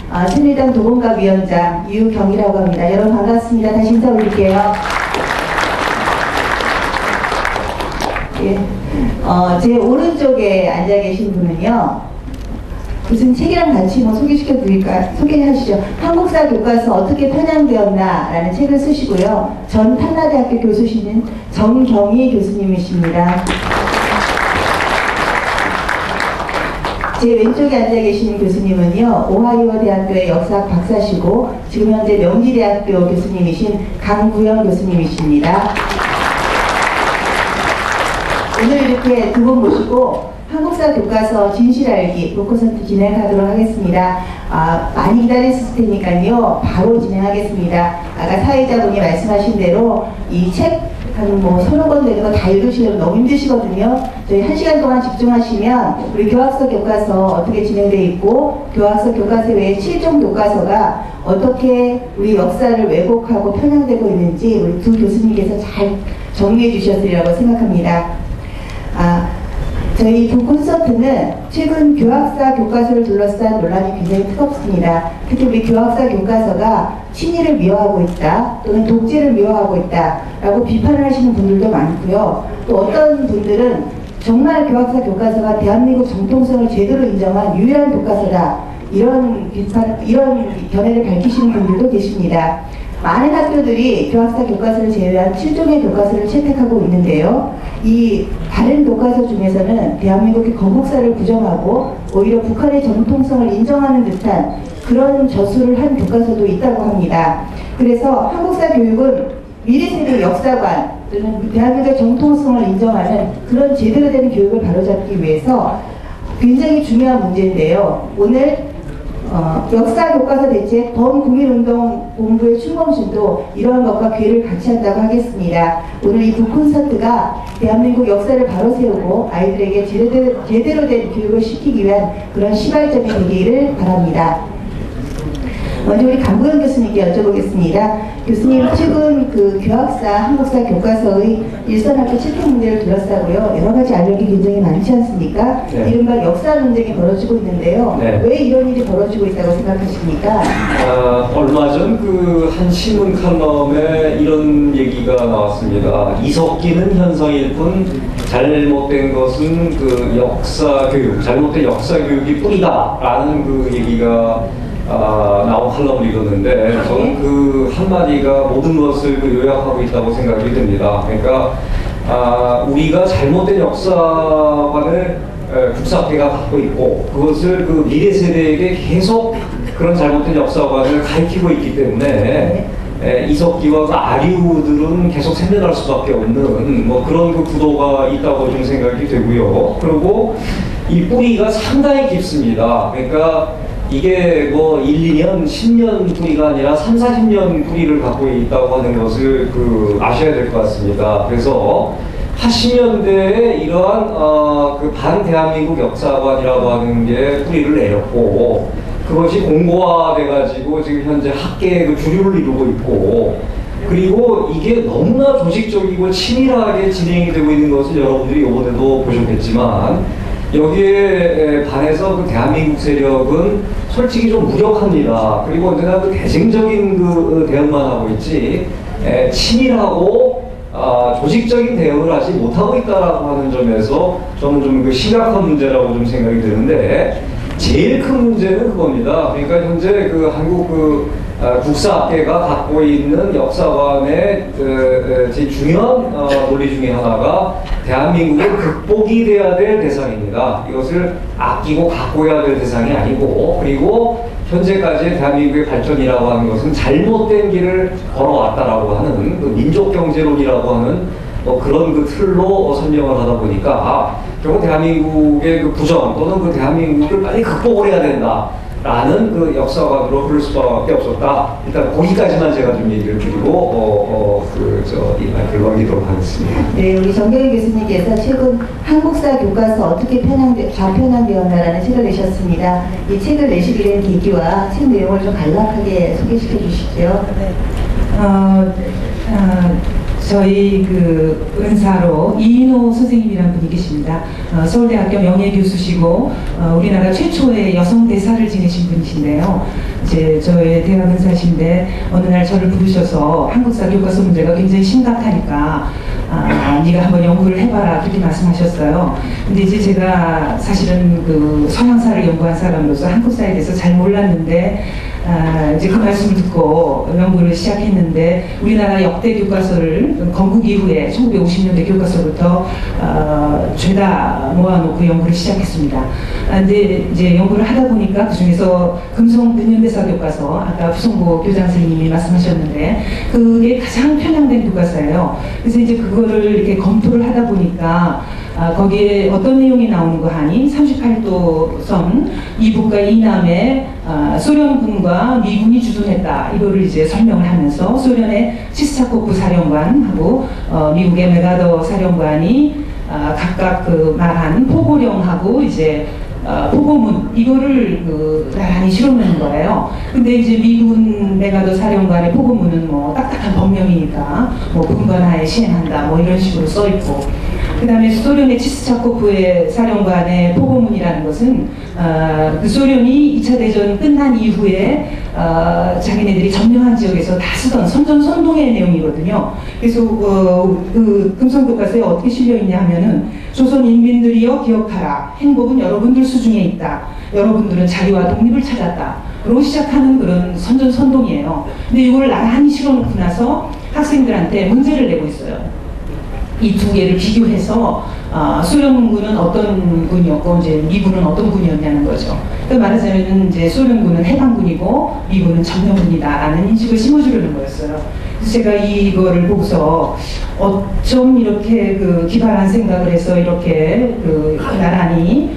새누리당 도봉갑위원장 유경이라고 합니다. 여러분 반갑습니다. 다시 인사 올릴게요. 예, 제 오른쪽에 앉아 계신 분은요, 무슨 책이랑 같이 소개시켜 드릴까요? 소개하시죠. 한국사 교과서 어떻게 편향되었나 라는 책을 쓰시고요. 전 판나대학교 교수시는 정경희 교수님이십니다. 제 왼쪽에 앉아 계시는 교수님은요, 오하이오 대학교의 역사학 박사시고 지금 현재 명지대학교 교수님이신 강구영 교수님이십니다. 오늘 이렇게 두 분 모시고 한국사 교과서 진실 알기 콘서트 진행하도록 하겠습니다. 많이 기다렸을 테니까요, 바로 진행하겠습니다. 아까 사회자분이 말씀하신 대로 이 책 한 서너 권 되는 거 다 읽으시려면 너무 힘드시거든요. 저희 1시간 동안 집중하시면 우리 교학서 교과서 어떻게 진행되어 있고, 교학서 교과서 외에 7종 교과서가 어떻게 우리 역사를 왜곡하고 편향되고 있는지 우리 두 교수님께서 잘 정리해 주셨으리라고 생각합니다. 저희 두 콘서트는 최근 교학사 교과서를 둘러싼 논란이 굉장히 뜨겁습니다. 특히 우리 교학사 교과서가 친일을 미화하고 있다, 또는 독재를 미화하고 있다 라고 비판을 하시는 분들도 많고요. 또 어떤 분들은 정말 교학사 교과서가 대한민국 정통성을 제대로 인정한 유일한 교과서다, 이런 견해를 밝히시는 분들도 계십니다. 많은 학교들이 교학사 교과서를 제외한 7종의 교과서를 채택하고 있는데요. 이 다른 교과서 중에서는 대한민국의 건국사를 부정하고 오히려 북한의 정통성을 인정하는 듯한 그런 저술을 한 교과서도 있다고 합니다. 그래서 한국사 교육은 미래세대 역사관 또는 대한민국의 정통성을 인정하는 그런 제대로 된 교육을 바로잡기 위해서 굉장히 중요한 문제인데요. 오늘 역사 교과서 대책 범국민운동 본부의 출범신도 이러한 것과 기회를 같이 한다고 하겠습니다. 오늘 이 두 콘서트가 대한민국 역사를 바로 세우고 아이들에게 제대로 된 교육을 시키기 위한 그런 시발점이 되기를 바랍니다. 먼저 우리 강구영 교수님께 여쭤보겠습니다. 교수님, 최근 그 교학사, 한국사 교과서의 일선학교 채택 문제를 둘러싸고요, 여러 가지 알력이 굉장히 많지 않습니까? 네. 이른바 역사 논쟁이 벌어지고 있는데요. 네. 왜 이런 일이 벌어지고 있다고 생각하십니까? 얼마 전 그 한 신문 칼럼에 이런 얘기가 나왔습니다. 이석기는 현상일 뿐 잘못된 것은 그 역사 교육, 잘못된 역사 교육이 뿌리다라는 그 얘기가 나온 칼럼을 읽었는데, 저는 그 한마디가 모든 것을 요약하고 있다고 생각이 됩니다. 그러니까 우리가 잘못된 역사관을 국사학회가 갖고 있고, 그것을 그 미래 세대에게 계속 그런 잘못된 역사관을 가르치고 있기 때문에 이석기와 그 아류들은 계속 생겨날 수밖에 없는 그런 그 구도가 있다고 좀 생각이 되고요. 그리고 이 뿌리가 상당히 깊습니다. 그러니까 이게 1, 2년, 10년 뿌리가 아니라 3, 40년 뿌리를 갖고 있다고 하는 것을 아셔야 될 것 같습니다. 그래서 80년대에 이러한 그 반대한민국 역사관이라고 하는 게 뿌리를 내렸고, 그것이 공고화돼가지고 지금 현재 학계의 그 주류를 이루고 있고, 그리고 이게 너무나 조직적이고 치밀하게 진행이 되고 있는 것을 여러분들이 이번에도 보셨겠지만, 여기에 반해서 그 대한민국 세력은 솔직히 좀 무력합니다. 그리고 언제나 그 대증적인 그 대응만 하고 있지, 치밀하고 조직적인 대응을 하지 못하고 있다라고 하는 점에서 저는 좀 그 심각한 문제라고 좀 생각이 드는데, 제일 큰 문제는 그겁니다. 그러니까 현재 그 한국 국사학계가 갖고 있는 역사관의 제일 중요한 논리 중에 하나가 대한민국은 극복이 돼야 될 대상입니다. 이것을 아끼고 가꿔야 될 대상이 아니고, 그리고 현재까지의 대한민국의 발전이라고 하는 것은 잘못된 길을 걸어왔다라고 하는 그 민족경제론이라고 하는 그런 그 틀로 설명을 하다 보니까 결국 대한민국의 그 부정 또는 그 대한민국을 빨리 극복을 해야 된다 라는 그 역사관으로 흐를 수밖에 없었다. 일단 거기까지만 제가 좀 얘기를 드리고 이 마이크를 넘기도록 하겠습니다. 네, 우리 정경희 교수님께서 최근 한국사 교과서 어떻게 좌편향되었나라는 책을 내셨습니다. 이 책을 내시게 된 계기와 책 내용을 좀 간략하게 소개시켜 주시죠. 네. 저희 그 은사로 이인호 선생님이라는 분이 계십니다. 서울대학교 명예교수시고 우리나라 최초의 여성 대사를 지내신 분이신데요. 이제 저의 대학 은사신데 어느 날 저를 부르셔서 한국사 교과서 문제가 굉장히 심각하니까 네가 한번 연구를 해봐라 그렇게 말씀하셨어요. 근데 이제 제가 사실은 그 서양사를 연구한 사람으로서 한국사에 대해서 잘 몰랐는데 이제 그 말씀을 듣고 연구를 시작했는데 우리나라 역대 교과서를 건국 이후에 1950년대 교과서부터 죄다 모아놓고 연구를 시작했습니다. 근데 이제 연구를 하다 보니까 그 중에서 금성 근현대사 교과서 아까 후성고 교장 선생님이 말씀하셨는데 그게 가장 편향된 교과서예요. 그래서 이제 그거를 이렇게 검토를 하다 보니까 거기에 어떤 내용이 나오는 거 하니 38도선 이북과 이남에 소련군과 미군이 주둔했다. 이거를 이제 설명을 하면서 소련의 치스차코프 사령관하고 미국의 메가더 사령관이 각각 그 말한 포고령하고 이제 포고문 이거를 나란히 실어놓는 거예요. 근데 이제 미군 메가더 사령관의 포고문은 뭐 딱딱한 법령이니까 뭐 군관하에 시행한다 뭐 이런 식으로 써 있고. 그 다음에 소련의 치스차코프의 사령관의 포고문이라는 것은 그 소련이 2차 대전 끝난 이후에 자기네들이 점령한 지역에서 다 쓰던 선전선동의 내용이거든요. 그래서 그 금성교과서에 어떻게 실려있냐 하면은 조선 인민들이여 기억하라. 행복은 여러분들 수중에 있다. 여러분들은 자유와 독립을 찾았다. 로 시작하는 그런 선전선동이에요. 근데 이걸 나란히 실어놓고 나서 학생들한테 문제를 내고 있어요. 이 두 개를 비교해서 소련군은 어떤 군이었고 이제 미군은 어떤 군이었냐는 거죠. 그 말하자면 이제 소련군은 해방군이고 미군은 점령군이다라는 인식을 심어주려는 거였어요. 그래서 제가 이거를 보고서 어쩜 이렇게 그 기발한 생각을 해서 이렇게 나란히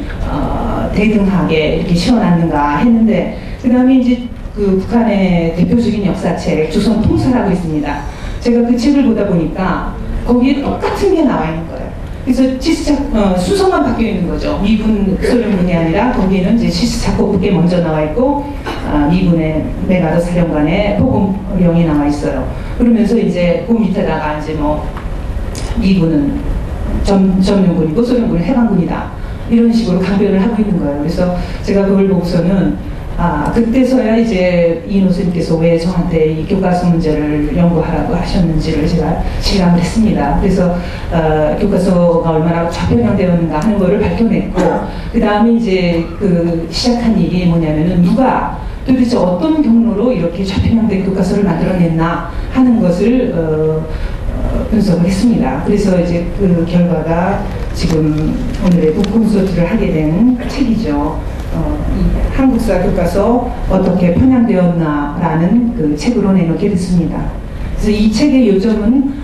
대등하게 이렇게 실어놨는가 했는데 그 다음에 이제 그 북한의 대표적인 역사책 조선 통사라고 있습니다. 제가 그 책을 보다 보니까 거기에 똑같은 게 나와 있는 거예요. 그래서 순서만 바뀌어 있는 거죠. 미군 소련군이 아니라 거기에는 이제 치스차코프게 먼저 나와 있고 미군의 메가더 사령관의 포고령이 나와 있어요. 그러면서 이제 그 밑에다가 이제 뭐 미군은 점령군이고 소련군은 해방군이다 이런 식으로 강변을 하고 있는 거예요. 그래서 제가 그걸 보고서는 그때서야 이제 이인호 선생님께서 왜 저한테 이 교과서 문제를 연구하라고 하셨는지를 제가 실감을 했습니다. 그래서 교과서가 얼마나 좌편향되었는가 하는 거를 밝혀냈고 그 다음에 이제 그 시작한 일이 뭐냐면은 누가 도대체 어떤 경로로 이렇게 좌편향된 교과서를 만들어냈나 하는 것을 분석을 했습니다. 그래서 이제 그 결과가 지금 오늘의 북콘서트를 하게 된 책이죠. 이 한국사 교과서 어떻게 편향되었나라는 그 책으로 내놓게 됐습니다. 그래서 이 책의 요점은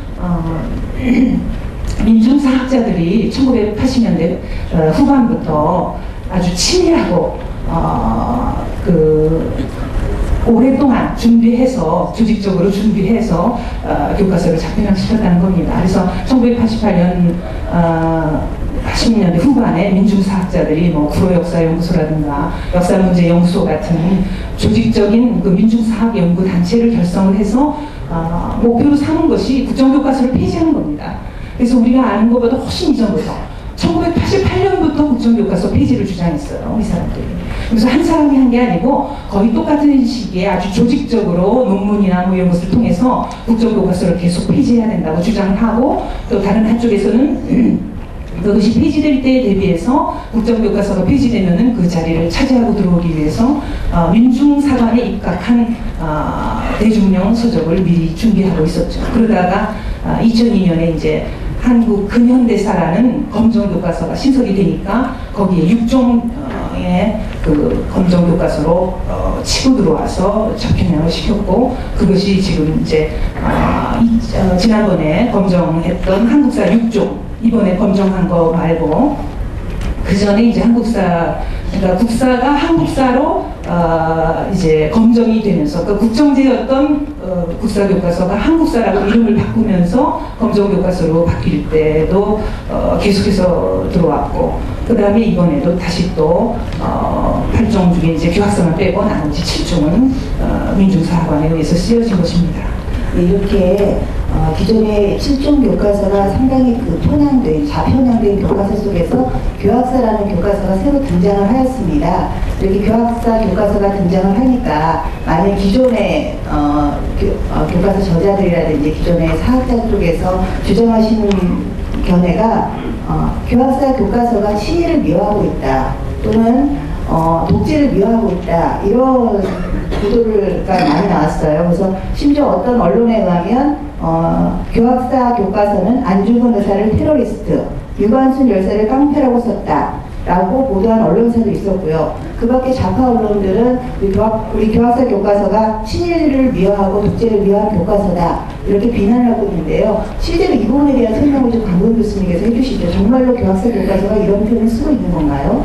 민중사학자들이 1980년대 후반부터 아주 치밀하고 오랫동안 준비해서 조직적으로 준비해서 교과서를 작편화시켰다는 겁니다. 그래서 1988년 80년대 후반에 민중사학자들이 뭐 구로역사연구소라든가 역사문제연구소 같은 조직적인 그 민중사학 연구 단체를 결성을 해서 목표로 삼은 것이 국정교과서를 폐지하는 겁니다. 그래서 우리가 아는 것보다 훨씬 이전부터 1988년부터 국정교과서 폐지를 주장했어요. 이 사람들이. 그래서 한 사람이 한 게 아니고 거의 똑같은 시기에 아주 조직적으로 논문이나 뭐 이런 것을 통해서 국정교과서를 계속 폐지해야 된다고 주장을 하고 또 다른 한쪽에서는 그것이 폐지될 때에 대비해서 국정교과서가 폐지되면은 그 자리를 차지하고 들어오기 위해서 민중사관에 입각한 대중령 서적을 미리 준비하고 있었죠. 그러다가 2002년에 이제 한국 근현대사라는 검정교과서가 신설이 되니까 거기에 6종의 그 검정교과서로 치고 들어와서 접편향을 시켰고 그것이 지금 이제 지난번에 검정했던 한국사 6종 이번에 검정한 거 말고 그 전에 이제 한국사 그러니까 국사가 한국사로 이제 검정이 되면서 그 국정제였던 국사교과서가 한국사라고 이름을 바꾸면서 검정교과서로 바뀔 때도 계속해서 들어왔고 그 다음에 이번에도 다시 또 8종 중에 이제 교학서만 빼고 나머지 7종은 민중사학원에 의해서 쓰여진 것입니다. 이렇게 기존의 7종 교과서가 상당히 그 좌편향된 교과서 속에서 교학사라는 교과서가 새로 등장을 하였습니다. 이렇게 교학사 교과서가 등장을 하니까 많은 기존의 교과서 저자들이라든지 기존의 사학자 쪽에서 주장하시는 견해가 교학사 교과서가 친일을 미화하고 있다 또는 독재를 미화하고 있다 이런 보도가 많이 나왔어요. 그래서 심지어 어떤 언론에 의하면 교학사 교과서는 안중근 의사를 테러리스트, 유관순 열사를 깡패라고 썼다 라고 보도한 언론사도 있었고요. 그 밖에 좌파 언론들은 우리 교학사 교과서가 친일을 미화하고 독재를 미화한 교과서다 이렇게 비난을 하고 있는데요. 실제로 이 부분에 대한 설명을 좀 강근 교수님께서 해주시죠. 정말로 교학사 교과서가 이런 표현을 쓰고 있는 건가요?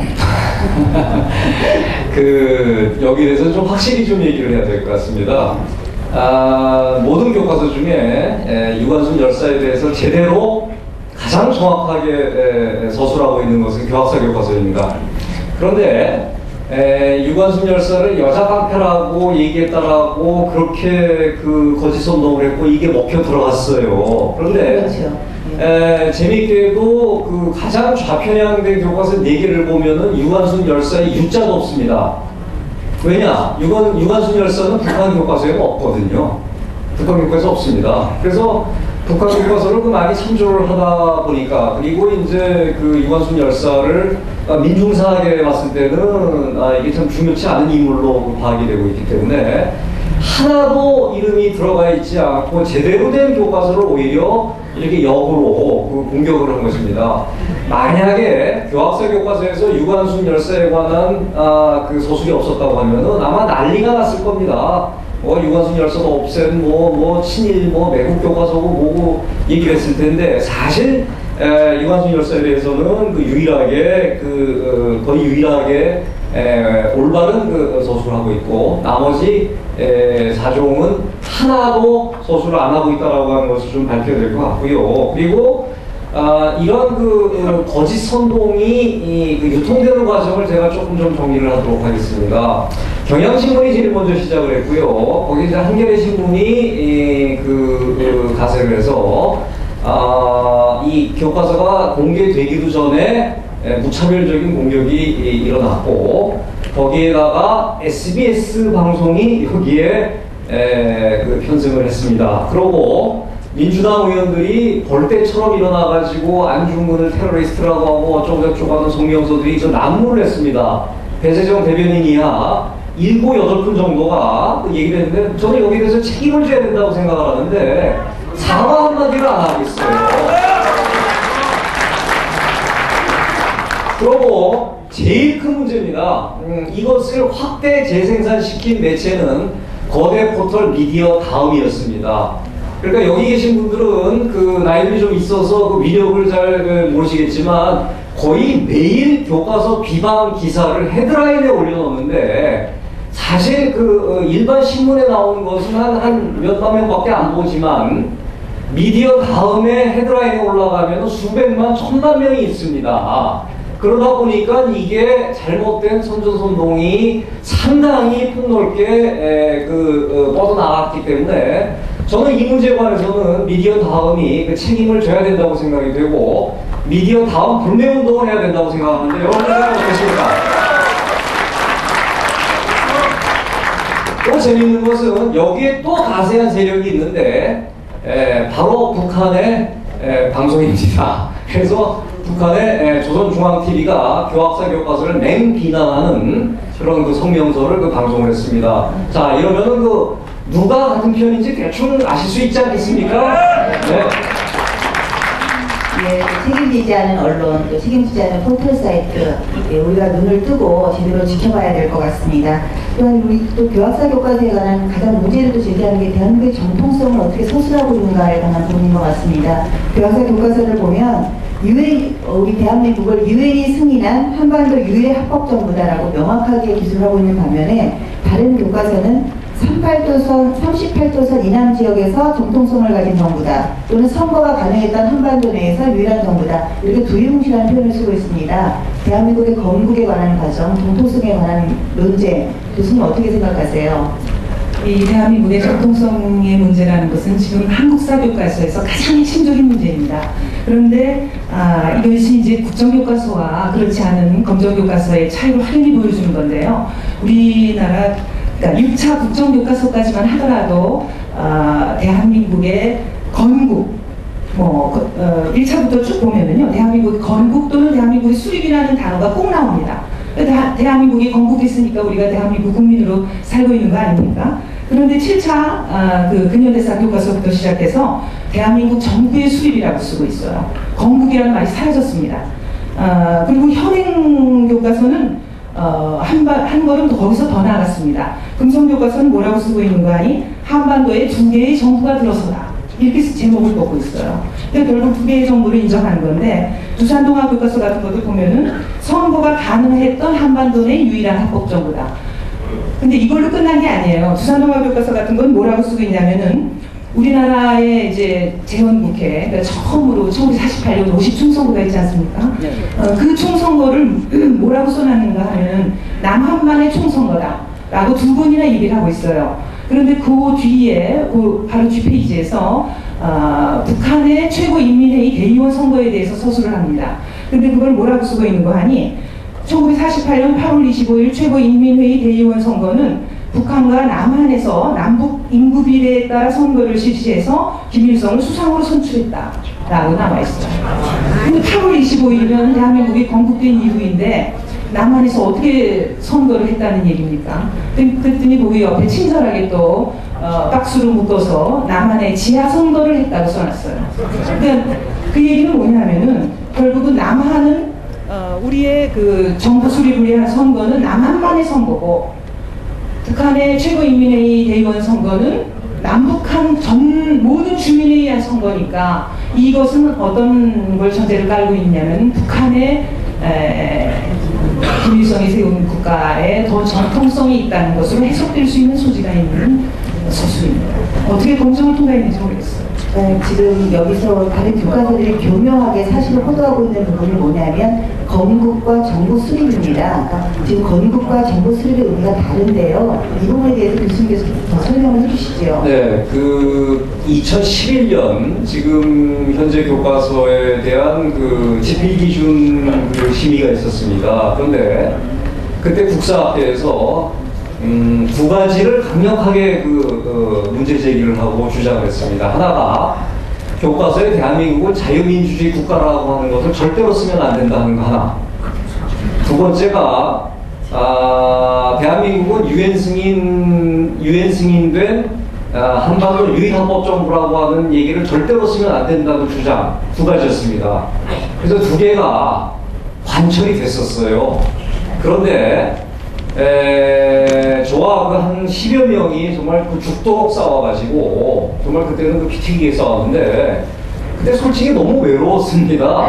여기에 대해서 좀 확실히 좀 얘기를 해야 될 것 같습니다. 모든 교과서 중에 유관순 열사에 대해서 제대로 가장 정확하게 서술하고 있는 것은 교학사 교과서입니다. 그런데 유관순 열사를 여자 깡패라고 얘기했다라고 그렇게 거짓 선동을 했고 이게 먹혀 들어갔어요. 그런데 그렇죠. 재미있게도 가장 좌편향된 교과서 4개를 보면은 유관순 열사의 유자도 없습니다. 왜냐? 유관순 열사는 북한 교과서에 없거든요. 북한 교과서에 없습니다. 그래서 북한 교과서를 많이 참조를 하다 보니까 그리고 이제 유관순 열사를 민중사학에 봤을 때는 이게 참 중요치 않은 인물로 파악이 되고 있기 때문에 하나도 이름이 들어가 있지 않고 제대로 된 교과서를 오히려 이렇게 역으로 공격을 한 것입니다. 만약에 교학사 교과서에서 유관순 열사에 관한 서술이 없었다고 하면은 아마 난리가 났을 겁니다. 유관순 열사도 없앤 친일 매국 교과서고 뭐고 얘기를 했을 텐데 사실 유관순 열사에 대해서는 유일하게 거의 유일하게 올바른 서술을 하고 있고 나머지 4종은 하나도 서술을 안 하고 있다라고 하는 것을 좀 밝혀야 될 것 같고요. 그리고 이런 거짓 선동이 유통되는 과정을 제가 조금 좀 정리를 하도록 하겠습니다. 경향신문이 제일 먼저 시작을 했고요. 거기 이제 한겨레 신문이 가세를 해서 이 교과서가 공개되기도 전에 무차별적인 공격이 일어났고 거기에다가 SBS 방송이 여기에 편승을 했습니다. 그러고 민주당 의원들이 벌떼처럼 일어나가지고 안중근을 테러리스트라고 하고 어쩌고저쩌고 하는 성명서들이 저 난무를 했습니다. 배재정 대변인 이하 7, 8분 정도가 얘기를 했는데 저는 여기에 대해서 책임을 져야 된다고 생각을 하는데 사과 한마디를 안 하겠어요. 그리고 제일 큰 문제입니다. 이것을 확대 재생산시킨 매체는 거대 포털 미디어 다음이었습니다. 그러니까 여기 계신 분들은 나이들이 좀 있어서 위력을 잘 모르시겠지만 거의 매일 교과서 비방 기사를 헤드라인에 올려놓는데 사실 일반 신문에 나오는 것은 한 몇만 명밖에 안 보지만 미디어 다음에 헤드라인에 올라가면 수백만, 천만 명이 있습니다. 그러다 보니까 이게 잘못된 선전선동이 상당히 폭넓게 뻗어나갔기 때문에 저는 이 문제에 관해서는 미디어 다음이 책임을 져야 된다고 생각이 되고 미디어 다음 불매운동을 해야 된다고 생각하는데 여러분 생각 어떠십니까? 또 재미있는 것은 여기에 또 가세한 세력이 있는데 바로 북한의 방송입니다. 그래서 북한의 조선중앙TV가 교학사 교과서를 맹비난하는 그런 성명서를 방송을 했습니다. 자, 이러면은 누가 같은 편인지 대충 아실 수 있지 않겠습니까? 네. 책임지지 않은 언론, 또 책임지지 않은 포털 사이트, 우리가 눈을 뜨고 제대로 지켜봐야 될 것 같습니다. 또한 우리 또 교학사 교과서에 관한 가장 문제를 또 제기하는 게 대한민국의 정통성을 어떻게 서술하고 있는가에 관한 부분인 것 같습니다. 교학사 교과서를 보면 우리 대한민국을 유엔이 승인한 한반도 유해 합법정부다라고 명확하게 기술하고 있는 반면에 다른 교과서는 38도선 이남 지역에서 정통성을 가진 정부다 또는 선거가 가능했던 한반도 내에서 유일한 정부다 이렇게 두리뭉실한 표현을 쓰고 있습니다. 대한민국의 건국에 관한 과정, 정통성에 관한 논쟁 교수님 어떻게 생각하세요? 이 대한민국의 정통성의 문제라는 것은 지금 한국사 교과서에서 가장 핵심적인 문제입니다. 그런데 이것이 이제 국정교과서와 그렇지 않은 검정교과서의 차이를 확연히 보여주는 건데요. 우리나라 그러니까 6차 국정교과서까지만 하더라도 대한민국의 건국 1차부터 쭉 보면은요, 대한민국의 건국 또는 대한민국의 수립이라는 단어가 꼭 나옵니다. 대한민국이 건국했으니까 우리가 대한민국 국민으로 살고 있는 거 아닙니까? 그런데 7차 그 근현대사 교과서부터 시작해서 대한민국 정부의 수립이라고 쓰고 있어요. 건국이라는 말이 사라졌습니다. 그리고 현행 교과서는 한 걸음 더 거기서 더 나아갔습니다. 금성교과서는 뭐라고 쓰고 있는 거 아니? 한반도에 2개의 정부가 들어서다. 이렇게 제목을 뽑고 있어요. 근데 결국 2개의 정부를 인정하는 건데, 두산동아교과서 같은 것도 보면은 선거가 가능했던 한반도 내 유일한 합법정부다. 근데 이걸로 끝난 게 아니에요. 두산동아교과서 같은 건 뭐라고 쓰고 있냐면은, 우리나라의 이제 재헌국회, 그러니까 처음으로 1948년 50총선거가 있지 않습니까? 그 총선거를 뭐라고 써놨는가 하면은 남한만의 총선거다 라고 2번이나 얘기를 하고 있어요. 그런데 그 뒤에 바로 뒷페이지에서 북한의 최고인민회의 대의원 선거에 대해서 서술을 합니다. 근데 그걸 뭐라고 쓰고 있는 거 하니, 1948년 8월 25일 최고인민회의 대의원 선거는 북한과 남한에서 남북 인구 비례에 따라 선거를 실시해서 김일성을 수상으로 선출했다 라고 나와있어요. 근데 8월 25일이면 대한민국이 건국된 이후인데 남한에서 어떻게 선거를 했다는 얘기입니까? 그랬더니 거기 옆에 친절하게 또 박수로 묶어서 남한의 지하 선거를 했다고 써놨어요. 그러니까 그 얘기는 뭐냐면은 결국은 남한은 우리의 그 정부 수립을 위한 선거는 남한만의 선거고, 북한의 최고인민회의 대의원 선거는 남북한 모든 주민에 의한 선거니까, 이것은 어떤 걸 전제를 깔고 있냐면 북한의 김일성이 세운 국가에 더 정통성이 있다는 것으로 해석될 수 있는 소지가 있는 서술입니다. 어떻게 검증을 통과했는지 모르겠어요. 네, 지금 여기서 다른 교과서들이 교묘하게 사실을 호도하고 있는 부분이 뭐냐면 건국과 정부 수립입니다. 그러니까 지금 건국과 정부 수립의 의미가 다른데요. 이 부분에 대해서 교수님께서 더 설명을 해주시죠. 네, 그 2011년 지금 현재 교과서에 대한 그 집필기준 그 심의가 있었습니다. 그런데 그때 국사학회에서 2가지를 강력하게 문제 제기를 하고 주장을 했습니다. 하나가 교과서에 대한민국은 자유민주주의 국가라고 하는 것을 절대로 쓰면 안 된다는 거 하나. 2번째가 대한민국은 유엔 승인된 한반도 유일합법정부라고 하는 얘기를 절대로 쓰면 안 된다는 주장. 2가지였습니다. 그래서 2개가 관철이 됐었어요. 그런데 저와 그 한 10여 명이 정말 그 죽도록 싸워가지고, 정말 그때는 그 피튀기게 싸웠는데, 그때 솔직히 너무 외로웠습니다.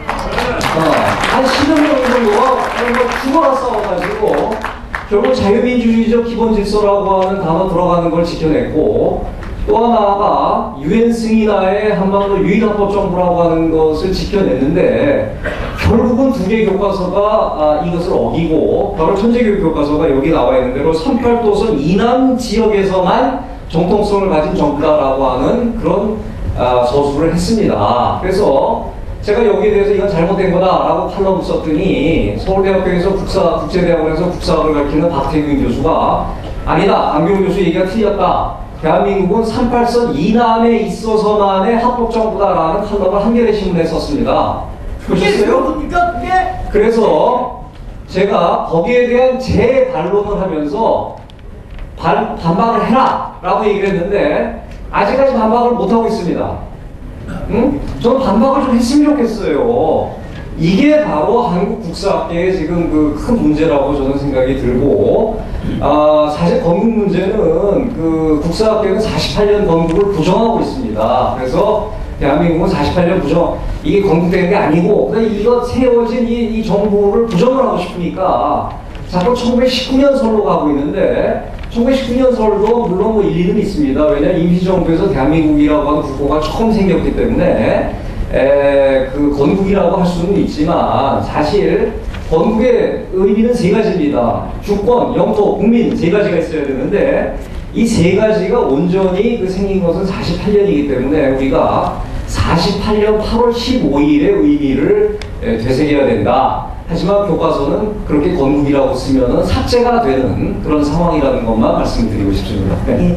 한 10여 명 정도가 죽어라 싸워가지고, 결국 자유민주주의적 기본 질서라고 하는 단어 들어가는 걸 지켜냈고, 또 하나가 유엔 승인하에 한반도 유일합법 정부라고 하는 것을 지켜냈는데, 결국은 2개 교과서가 이것을 어기고, 바로 천재교육 교과서가 여기 나와 있는 대로 38도선 이남 지역에서만 정통성을 가진 정부다라고 하는 그런 서술을 했습니다. 그래서 제가 여기에 대해서 이건 잘못된 거다라고 칼럼을 썼더니, 서울대학교에서 국제대학원에서 국사학을 가르치는 박태균 교수가 아니다, 안경 교수 얘기가 틀렸다, 대한민국은 38선 이남에 있어서만의 합법정부다라는 칼럼을 한겨레 신문에 썼습니다. 보셨어요? 그래서 제가 거기에 대한 재반론을 하면서 반박을 해라 라고 얘기를 했는데, 아직까지 반박을 못하고 있습니다. 저는 반박을 좀 했으면 좋겠어요. 이게 바로 한국 국사학계의 지금 그 큰 문제라고 저는 생각이 들고, 사실 건국 문제는 그 국사학계는 48년 건국을 부정하고 있습니다. 그래서 대한민국은 48년 이게 건국된 게 아니고, 그냥 이거 세워진 이 정부를 부정을 하고 싶으니까 자꾸 1919년설로 가고 있는데, 1919년설도 물론 뭐 일리는 있습니다. 왜냐하면 임시정부에서 대한민국이라고 하는 국호가 처음 생겼기 때문에 그 건국이라고 할 수는 있지만, 사실 건국의 의미는 3가지입니다. 주권, 영토, 국민 3가지가 있어야 되는데, 이 세 가지가 온전히 그 생긴 것은 48년이기 때문에 우리가 48년 8월 15일의 의미를 되새겨야 된다. 하지만 교과서는 그렇게 건국이라고 쓰면은 삭제가 되는 그런 상황이라는 것만 말씀드리고 싶습니다. 네.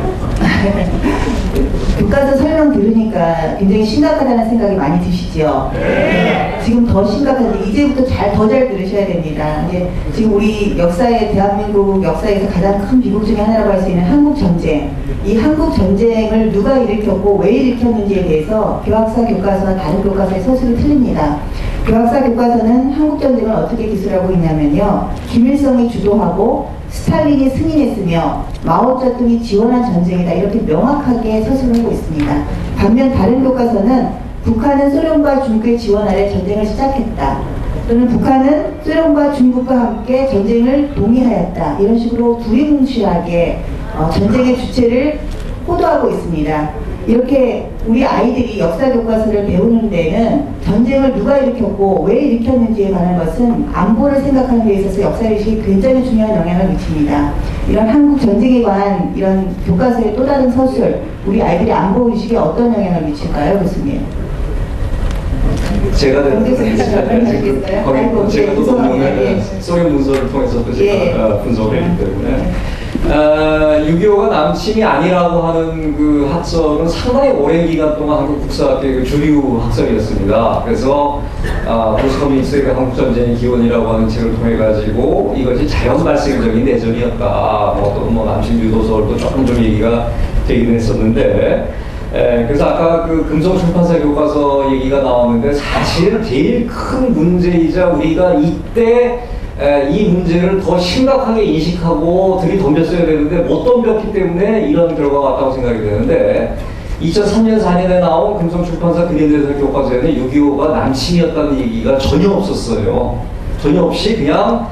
예. 교과서 설명 들으니까 굉장히 심각하다는 생각이 많이 드시죠? 네. 지금 더 심각한데 이제부터 더 잘 들으셔야 됩니다. 이제 지금 우리 역사에 대한민국 역사에서 가장 큰 비극 중에 하나라고 할 수 있는 한국 전쟁. 이 한국 전쟁을 누가 일으켰고 왜 일으켰는지에 대해서 교학사 교과서와 다른 교과서의 서술이 틀립니다. 교학사 교과서는 한국 전쟁을 어떻게 기술하고 있냐면요. 김일성이 주도하고 스탈린이 승인했으며 마오쩌둥이 지원한 전쟁이다. 이렇게 명확하게 서술을 하고 있습니다. 반면 다른 교과서는 북한은 소련과 중국의 지원 아래 전쟁을 시작했다. 또는 북한은 소련과 중국과 함께 전쟁을 동의하였다. 이런 식으로 두리뭉실하게 전쟁의 주체를 호도하고 있습니다. 이렇게 우리 아이들이 역사 교과서를 배우는 데는 전쟁을 누가 일으켰고 왜 일으켰는지에 관한 것은 안보를 생각하는 데 있어서 역사의식이 굉장히 중요한 영향을 미칩니다. 이런 한국 전쟁에 관한 이런 교과서의 또 다른 서술, 우리 아이들의 안보의식에 어떤 영향을 미칠까요, 교수님? 제가 거기 제가 또 논문을 소련 문서를 통해서 또 제가 분석을 했기 때문에 6.25가 남침이 아니라고 하는 그 학설은 상당히 오랜 기간 동안 한국 국사학계의 주류 학설이었습니다. 그래서 보스커민스의 한국전쟁의 기원이라고 하는 책을 통해 가지고 이것이 자연 발생적인 내전이었다. 또 남침 유도설도 조금 좀 얘기가 되긴 했었는데. 그래서 아까 그 금성출판사 교과서 얘기가 나왔는데 사실 제일 큰 문제이자 우리가 이때 이 문제를 더 심각하게 인식하고 들이덤볐어야 되는데 못 덤볐기 때문에 이런 결과가 왔다고 생각이 되는데 2003년 4년에 나온 금성출판사 근현대사 교과서에는 6.25가 남침이었다는 얘기가 전혀 없었어요. 전혀 없이 그냥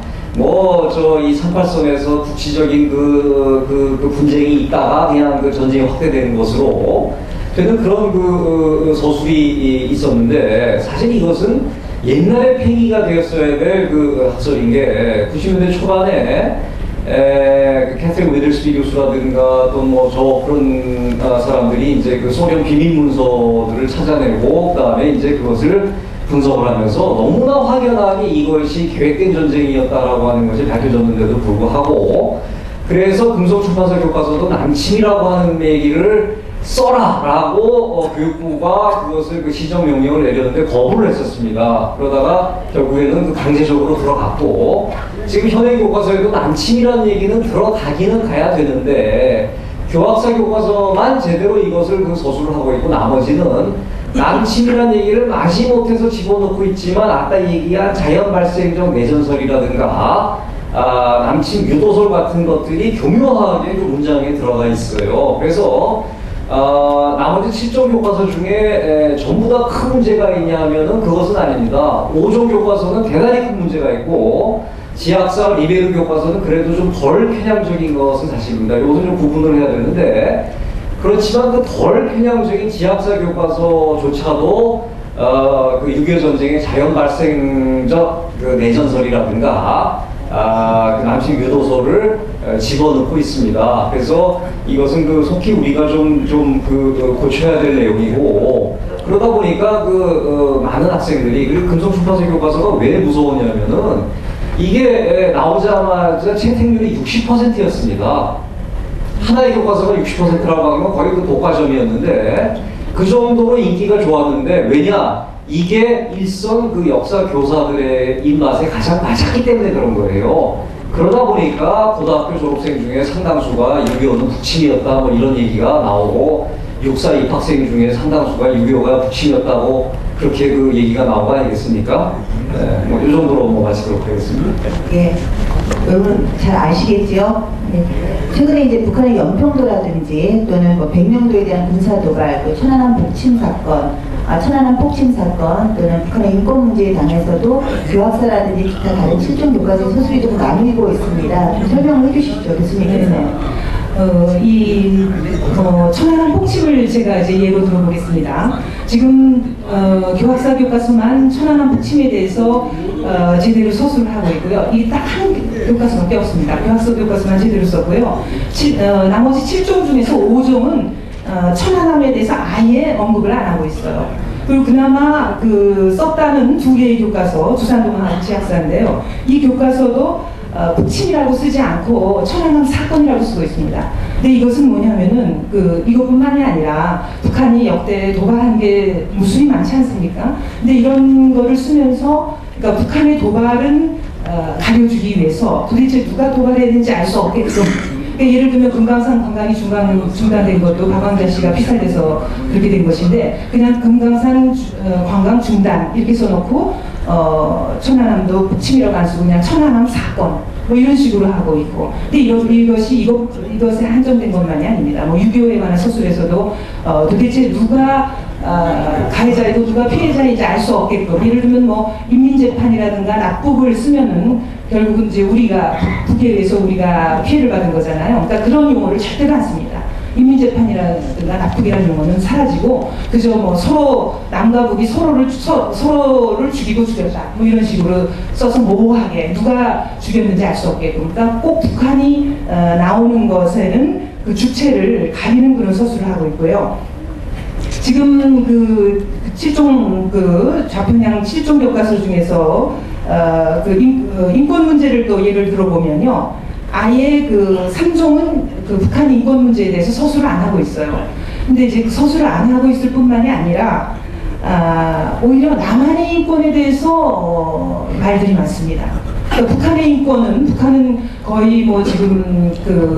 이 38선에서 국지적인 그 분쟁이 있다가 그냥 그 전쟁이 확대되는 것으로 되는 그런 그 서술이 있었는데 사실 이것은 옛날에 폐기가 되었어야 될 그 학설인 게 90년대 초반에 캐서린 위들스비 교수라든가 또 저 그런 사람들이 이제 그 소련 비밀 문서들을 찾아내고 그다음에 이제 그것을 분석을 하면서 너무나 확연하게 이것이 계획된 전쟁이었다라고 하는 것이 밝혀졌는데도 불구하고 그래서 금성출판사 교과서도 남침이라고 하는 얘기를 써라라고 교육부가 그것을 그 시정명령을 내렸는데 거부를 했었습니다. 그러다가 결국에는 그 강제적으로 들어갔고 지금 현행 교과서에도 남침이라는 얘기는 들어가기는 가야 되는데 교학사 교과서만 제대로 이것을 그 서술을 하고 있고 나머지는 남침이라는 얘기를 마지못해서 집어넣고 있지만 아까 얘기한 자연 발생적 내전설이라든가 남침 유도설 같은 것들이 교묘하게 그 문장에 들어가 있어요. 그래서 나머지 7종 교과서 중에 전부 다 큰 문제가 있냐면은 그것은 아닙니다. 5종 교과서는 대단히 큰 문제가 있고 지학사 리베르 교과서는 그래도 좀 덜 편향적인 것은 사실입니다. 이것은 좀 구분을 해야 되는데 그렇지만 그 덜 편향적인 지학사 교과서조차도 그 6.25 전쟁의 자연 발생적 그 내전설이라든가 그 남침 유도설을 집어넣고 있습니다. 그래서 이것은 그 속히 우리가 좀 고쳐야 될 내용이고 그러다 보니까 많은 학생들이 그리고 금성출판사 교과서가 왜 무서웠냐면은 이게 나오자마자 채택률이 60%였습니다. 하나의 교과서가 60%라고 하면 거의 그 독과점이었는데 그 정도로 인기가 좋았는데 왜냐? 이게 일선 그 역사 교사들의 입맛에 가장 맞았기 때문에 그런 거예요. 그러다 보니까 고등학교 졸업생 중에 상당수가 6.25는 북침이었다 이런 얘기가 나오고 육사 입학생 중에 상당수가 6.25가 북침이었다고 그렇게 그 얘기가 나온 거 아니겠습니까? 이 정도로 마치도록 하겠습니다. 예, 여러분 잘 아시겠죠? 네. 최근에 이제 북한의 연평도라든지 또는 백령도에 대한 군사도발, 또 천안함 북침 사건, 천안함 폭침 사건 또는 북한의 인권 문제에 당해서도 교학사라든지 기타 다른 7종 교과서 서술이 좀 나뉘고 있습니다. 좀 설명을 해주시죠, 교수님께서. 천안함 폭침을 제가 이제 예로 들어보겠습니다. 지금 교학사 교과서만 천안함 폭침에 대해서 제대로 서술을 하고 있고요. 이게 딱 한 교과서밖에 없습니다. 교학사 교과서만 제대로 썼고요. 나머지 7종 중에서 5종은 천안함에 대해서 아예 언급을 안 하고 있어요. 그리고 그나마 썼다는 2개의 교과서, 두산동학 지학사인데요. 이 교과서도 폭침이라고 쓰지 않고 천안함 사건이라고 쓰고 있습니다. 근데 이것은 뭐냐면은 이것뿐만이 아니라 북한이 역대 도발한 게 무수히 많지 않습니까? 근데 이런 거를 쓰면서 그러니까 북한의 도발은 가려주기 위해서 도대체 누가 도발했는지 알 수 없게끔, 그러니까 예를 들면 금강산 관광이 중단된 것도 박광자 씨가 피살돼서 그렇게 된 것인데, 그냥 금강산 관광 중단 이렇게 써놓고 천안함도 폭침이라고 안 쓰고 그냥 천안함 사건 뭐 이런 식으로 하고 있고. 근데 이것에 한정된 것만이 아닙니다. 뭐 6.25에 관한 서술에서도 도대체 누가 가해자이고 누가 피해자인지 알 수 없게끔, 예를 들면 뭐 인민재판이라든가 납북을 쓰면은 결국은 이제 북에 의해서 우리가 피해를 받은 거잖아요. 그러니까 그런 용어를 절대로 안 씁니다. 인민재판이라든가 납북이라는 용어는 사라지고 그저 뭐 서로 남과 북이 서로를 죽이고 죽였다 뭐 이런 식으로 써서 모호하게 누가 죽였는지 알 수 없게끔, 그러니까 꼭 북한이 나오는 것에는 그 주체를 가리는 그런 서술을 하고 있고요. 지금 좌편향 7종 교과서 중에서 인권 문제를 또 예를 들어보면요, 아예 3종은 북한 인권 문제에 대해서 서술을 안 하고 있어요. 근데 이제 서술을 안 하고 있을 뿐만이 아니라 오히려 남한의 인권에 대해서 말들이 많습니다. 그러니까 북한은 거의 뭐 지금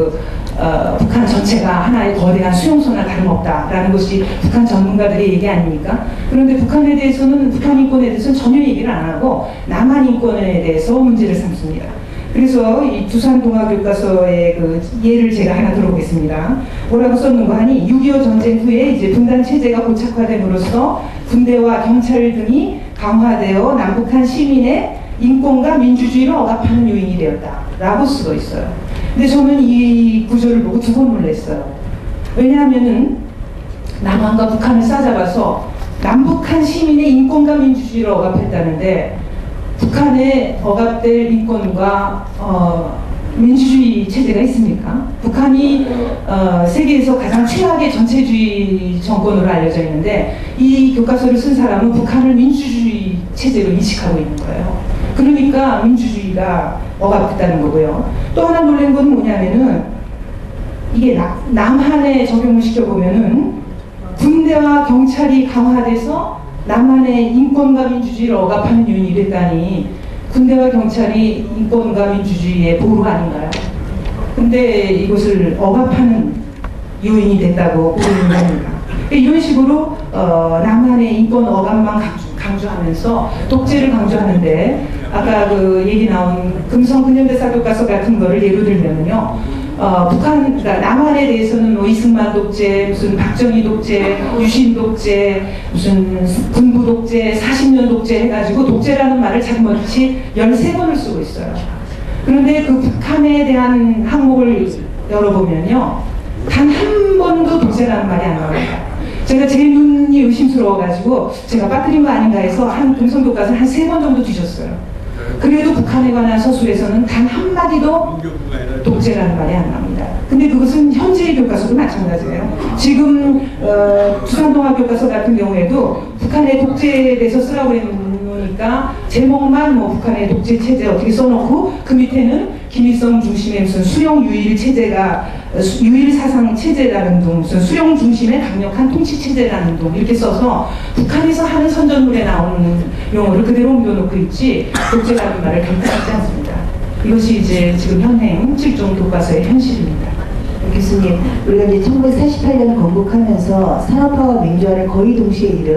북한 전체가 하나의 거대한 수용소나 다름없다라는 것이 북한 전문가들의 얘기 아닙니까? 그런데 북한 인권에 대해서는 전혀 얘기를 안 하고 남한 인권에 대해서 문제를 삼습니다. 그래서 이 두산동학교과서의 예를 제가 하나 들어보겠습니다. 뭐라고 썼는가 하니, 6.25 전쟁 후에 이제 분단 체제가 고착화됨으로써 군대와 경찰 등이 강화되어 남북한 시민의 인권과 민주주의를 억압하는 요인이 되었다라고 쓰고 있어요. 근데 저는 이 구절을 보고 두 번 놀랐어요. 왜냐하면은 남한과 북한을 싸잡아서 남북한 시민의 인권과 민주주의를 억압했다는데, 북한에 억압될 인권과 민주주의 체제가 있습니까? 북한이 세계에서 가장 최악의 전체주의 정권으로 알려져 있는데, 이 교과서를 쓴 사람은 북한을 민주주의 체제로 인식하고 있는 거예요. 그러니까 민주주의가 억압됐다는 거고요. 또 하나 놀란 건 뭐냐면은, 이게 남한에 적용을 시켜보면은 군대와 경찰이 강화돼서 남한의 인권과 민주주의를 억압하는 요인이 됐다니, 군대와 경찰이 인권과 민주주의의 보루가 아닌가요? 근데 이것을 억압하는 요인이 됐다고 보는 겁니다. 이런 식으로 남한의 인권 억압만 강조하면서 독재를 강조하는데, 아까 얘기 나온 금성 근현대사 교과서 같은 거를 예로 들면요, 그러니까 남한에 대해서는 뭐 이승만 독재, 무슨 박정희 독재, 유신 독재, 무슨 군부 독재, 40년 독재 해가지고 독재라는 말을 자그마치 13번을 쓰고 있어요. 그런데 북한에 대한 항목을 열어보면요, 단 한 번도 독재라는 말이 안 나옵니다. 제가 제 눈이 의심스러워가지고 제가 빠뜨린 거 아닌가 해서 금성교과서를 한 3번 정도 뒤졌어요. 그래도 북한에 관한 서술에서는 단 한마디도 독재라는 말이 안 나옵니다. 근데 그것은 현재의 교과서도 마찬가지예요. 지금 두산동학 교과서 같은 경우에도 북한의 독재에 대해서 쓰라고 그러니까 제목만 뭐 북한의 독재 체제 어떻게 써놓고 그 밑에는 김일성 중심의 무슨 수령 유일 체제가 유일 사상 체제라는 둥, 무슨 수령 중심의 강력한 통치 체제라는 둥 이렇게 써서 북한에서 하는 선전물에 나오는 용어를 그대로 옮겨놓고 있지 독재라는 말을 결코 하지 않습니다. 이것이 이제 지금 현행 7종 교과서의 현실입니다. 교수님, 우리가 이제 1948년 건국하면서 산업화와 민주화를 거의 동시에 이룬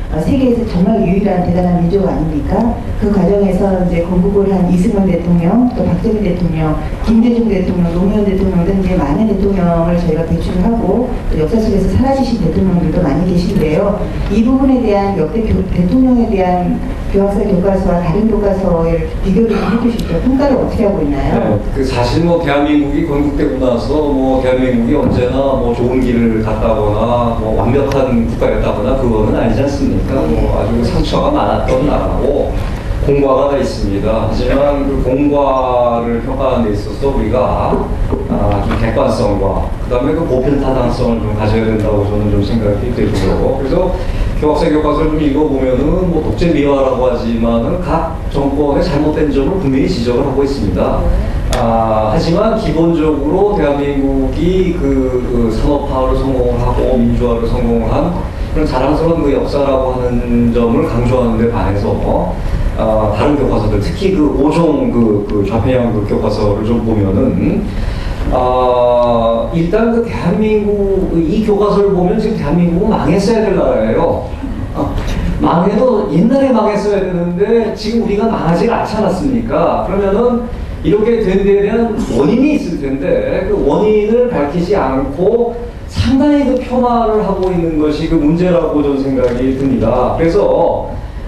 세계에서 정말 유일한 대단한 민족 아닙니까? 그 과정에서 이제 건국을 한 이승만 대통령, 또 박정희 대통령, 김대중 대통령, 노무현 대통령 등 이제 많은 대통령을 저희가 배출을 하고 또 역사 속에서 사라지신 대통령들도 많이 계신데요. 이 부분에 대한 역대 대통령에 대한 교학사 교과서와 다른 교과서를 비교를 좀 해주시죠. 평가를 어떻게 하고 있나요? 네, 그 사실 뭐 대한민국이 건국되고 나서 뭐 대한민국이 언제나 뭐 좋은 길을 갔다거나 뭐 완벽한 국가였다거나 그거는 아니지 않습니까? 뭐 아주 상처가 많았던 나라고 공과가 다 있습니다. 하지만 그 공과를 평가하는 데 있어서 우리가 좀 객관성과 그 다음에 그 보편 타당성을 좀 가져야 된다고 저는 좀 생각이 되고요. 그래서 교학사 교과서를 좀 읽어보면은 뭐 독재 미화라고 하지만은 각 정권의 잘못된 점을 분명히 지적을 하고 있습니다. 하지만 기본적으로 대한민국이 그 산업화를 성공하고 민주화를 성공한 그런 자랑스러운 그 역사라고 하는 점을 강조하는 데 반해서 다른 교과서들, 특히 그 5종 그 좌편향 그 교과서를 좀 보면은 일단 그 대한민국 이 교과서를 보면 지금 대한민국은 망했어야 될 나라예요. 망해도 옛날에 망했어야 되는데 지금 우리가 망하지 않지 않았습니까? 그러면은 이렇게 된 데에 대한 원인이 있을 텐데 그 원인을 밝히지 않고 상당히 그 폄하를 하고 있는 것이 그 문제라고 저는 생각이 듭니다. 그래서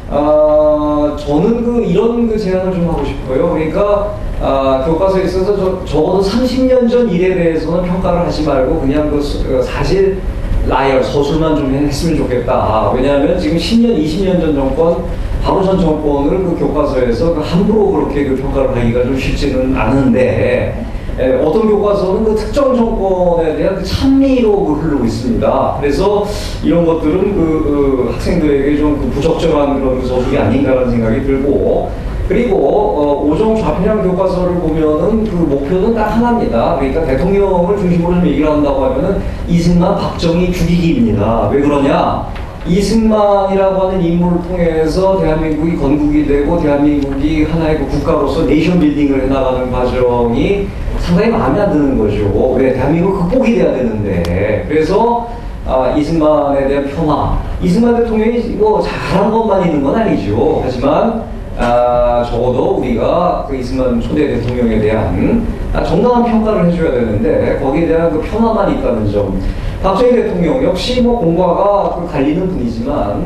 저는 그 이런 그 제안을 좀 하고 싶어요. 그러니까 교과서에 있어서 적어도 30년 전 일에 대해서는 평가를 하지 말고 그냥 그 사실 라이얼 서술만 좀 했으면 좋겠다. 왜냐하면 지금 10년, 20년 전 정권, 바로 전 정권을 그 교과서에서 그 함부로 그렇게 그 평가를 하기가 좀 쉽지는 않은데 어떤 교과서는 그 특정 정권에 대한 그 찬미로 그 흐르고 있습니다. 그래서 이런 것들은 그 학생들에게 좀 그 부적절한 그런 서술이 아닌가라는 생각이 들고, 그리고 5종 좌편향 교과서를 보면은 그 목표는 딱 하나입니다. 그러니까 대통령을 중심으로 좀 얘기를 한다고 하면은 이승만, 박정희 죽이기입니다. 왜 그러냐? 이승만이라고 하는 인물을 통해서 대한민국이 건국이 되고 대한민국이 하나의 그 국가로서 네이션 빌딩을 해나가는 과정이 상당히 마음에 안 드는 거죠. 왜? 대한민국 극복이 돼야 되는데. 그래서 이승만에 대한 폄하. 이승만 대통령이 뭐 잘한 것만 있는 건 아니죠. 하지만 적어도 우리가 그 이승만 초대 대통령에 대한 정당한 평가를 해줘야 되는데 거기에 대한 그 폄하만 있다는 점. 박정희 대통령 역시 뭐 공과가 그 갈리는 분이지만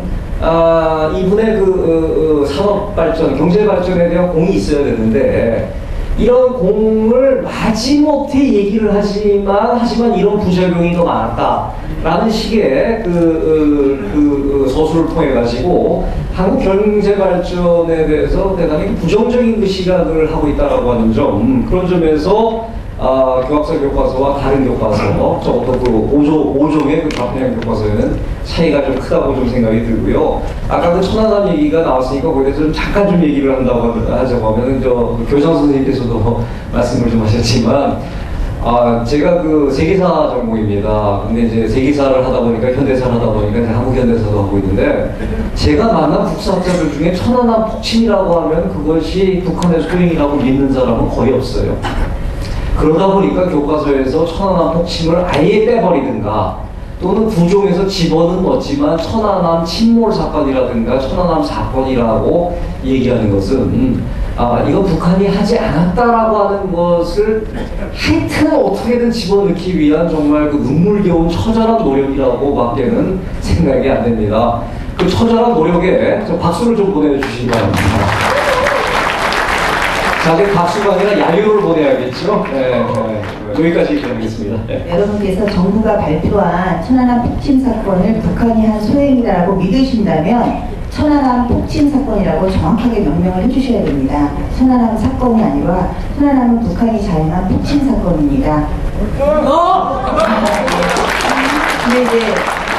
이분의 그 산업 발전, 경제 발전에 대한 공이 있어야 되는데 이런 공을 마지못해 얘기를 하지만 이런 부작용이 더 많았다라는 식의 그 서술을 통해 가지고 한국 경제 발전에 대해서 대단히 부정적인 그 시각을 하고 있다라고 하는 점, 그런 점에서 교학사 교과서와 다른 교과서, 적어도 그 5종의 그 좌편향 교과서에는 차이가 좀 크다고 좀 생각이 들고요. 아까 그 천안함 얘기가 나왔으니까 거기에 대해서 좀 잠깐 좀 얘기를 한다고 하자고 하면은 교장 선생님께서도 말씀을 좀 하셨지만, 제가 그 세계사 전공입니다. 근데 이제 세계사를 하다 보니까 현대사를 하다 보니까 이제 한국 현대사도 하고 있는데, 제가 만난 국사학자들 중에 천안함 폭침이라고 하면 그것이 북한의 소행이라고 믿는 사람은 거의 없어요. 그러다 보니까 교과서에서 천안함 폭침을 아예 빼버리든가 또는 구종에서 집어는 넣었지만 천안함 침몰 사건이라든가 천안함 사건이라고 얘기하는 것은 이건 북한이 하지 않았다라고 하는 것을 하여튼 어떻게든 집어넣기 위한 정말 그 눈물겨운 처절한 노력이라고 밖에는 생각이 안 됩니다. 그 처절한 노력에 박수를 좀 보내주시기 바랍니다. 자, 박수가 아니라 야유를 보내야겠죠? 네. 여기까지 얘기하겠습니다. 네. 여러분께서 정부가 발표한 천안함 폭침 사건을 북한이 한 소행이라고 믿으신다면 천안함 폭침 사건이라고 정확하게 명명을 해주셔야 됩니다. 천안함 사건이 아니라 천안함은 북한이 자행한 폭침 사건입니다. 근데 이제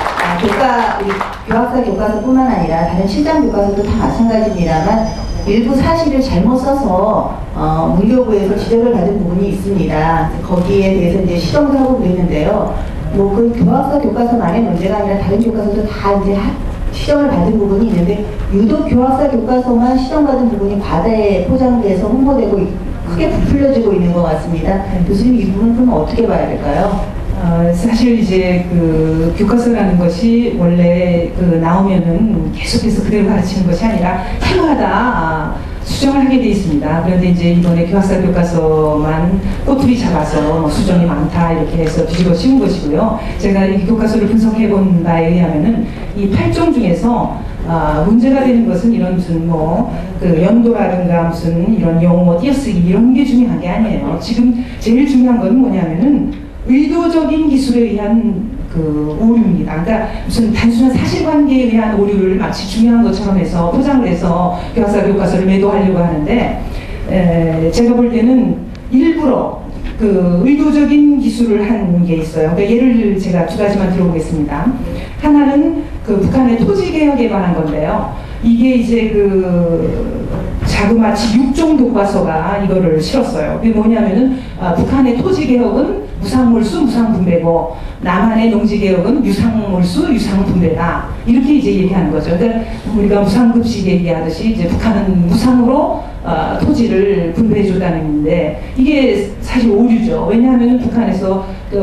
교학사 교과서뿐만 아니라 다른 실장 교과서도 다 마찬가지입니다만 일부 사실을 잘못 써서 문교부에서 지적을 받은 부분이 있습니다. 거기에 대해서 이제 시정도 하고 그랬는데요. 뭐 그 교학사 교과서만의 문제가 아니라 다른 교과서도 다 이제 시정을 받은 부분이 있는데 유독 교학사 교과서만 시정받은 부분이 과다에 포장돼서 홍보되고 크게 부풀려지고 있는 것 같습니다. 교수님 이 부분 그럼 어떻게 봐야 될까요? 사실 이제 그 교과서라는 것이 원래 그 나오면은 계속해서 그대로 가르치는 것이 아니라 해마다 수정을 하게 돼 있습니다. 그런데 이제 이번에 교학사 교과서만 꼬투리 잡아서 뭐 수정이 많다 이렇게 해서 뒤집어 씌운 것이고요. 제가 이 교과서를 분석해 본 바에 의하면은 이 8종 중에서 문제가 되는 것은 이런 무슨 그 연도라든가 무슨 이런 용어 띄어쓰기 이런 게 중요한 게 아니에요. 지금 제일 중요한 건 뭐냐면은 의도적인 기술에 의한 그 오류입니다. 그러니까 무슨 단순한 사실관계에 의한 오류를 마치 중요한 것처럼 해서 포장을 해서 교학사 교과서를 매도하려고 하는데 제가 볼 때는 일부러 그 의도적인 기술을 한 게 있어요. 그러니까 예를 제가 두 가지만 들어보겠습니다. 하나는 그 북한의 토지 개혁에 관한 건데요. 이게 이제 그 자그마치 6종 교과서가 이거를 실었어요. 그게 뭐냐면은 북한의 토지 개혁은 무상몰수 무상분배고 남한의 농지 개혁은 유상몰수 유상분배다. 이렇게 이제 얘기하는 거죠. 그러니까 우리가 무상급식 얘기하듯이 이제 북한은 무상으로 토지를 분배해줬다는 건데 이게 사실 오류죠. 왜냐하면 북한에서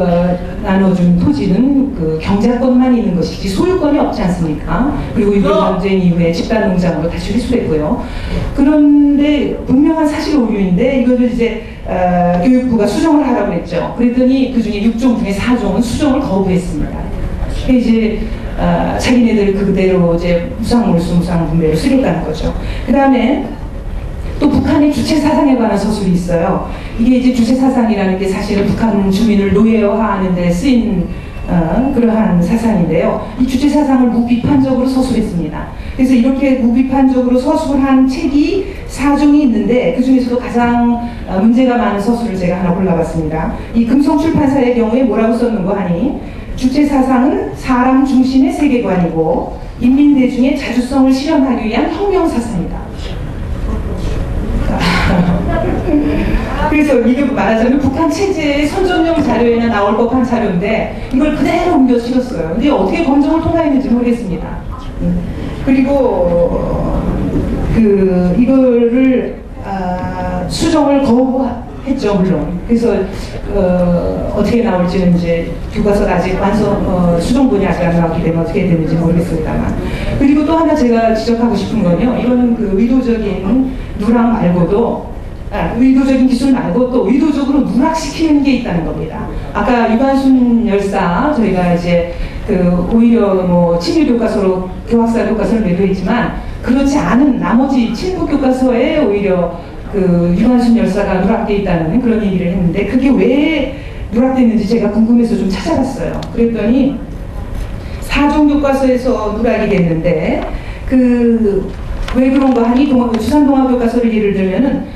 나눠준 토지는 그 경작권만 있는 것이지 소유권이 없지 않습니까? 그리고 6.25 전쟁 이후에 집단농장으로 다시 회수됐고요. 그런데 분명한 사실 오류인데 이거를 이제 교육부가 수정을 하라고 했죠. 그랬더니 그 중에 6종 중에 4종은 수정을 거부했습니다. 이제 자기네들 그대로 이제 무상몰수 무상분배를 쓰겠다는 거죠. 그 다음에 또 북한의 주체사상에 관한 서술이 있어요. 이게 이제 주체사상이라는 게 사실은 북한 주민을 노예화하는 데 쓰인 그러한 사상인데요. 이 주체사상을 무비판적으로 서술했습니다. 그래서 이렇게 무비판적으로 서술한 책이 4종이 있는데 그 중에서도 가장 문제가 많은 서술을 제가 하나 골라봤습니다. 이 금성출판사의 경우에 뭐라고 썼는고 하니 주체사상은 사람 중심의 세계관이고 인민대중의 자주성을 실현하기 위한 혁명사상이다. 그래서 이게 말하자면 북한 체제의 선전용 자료에나 나올 법한 자료인데 이걸 그대로 옮겨 실었어요. 근데 어떻게 검증을 통과했는지 모르겠습니다. 그리고 이거를 수정을 거부했죠, 물론. 그래서 어떻게 나올지는 이제 교과서가 아직 수정본이 아직 안 나왔기 때문에 어떻게 되는지 모르겠습니다만. 그리고 또 하나 제가 지적하고 싶은 건요. 이거는 그 의도적인 누락 말고도 의도적인 기술 말고 또 의도적으로 누락시키는 게 있다는 겁니다. 아까 유관순 열사 저희가 이제 오히려 뭐 친일 교과서로 교학사 교과서를 매도했지만 그렇지 않은 나머지 친북 교과서에 오히려 그 유관순 열사가 누락돼 있다는 그런 얘기를 했는데 그게 왜 누락됐는지 제가 궁금해서 좀 찾아봤어요. 그랬더니 4종 교과서에서 누락이 됐는데 왜 그런가 하니 주산동아교과서를 예를 들면은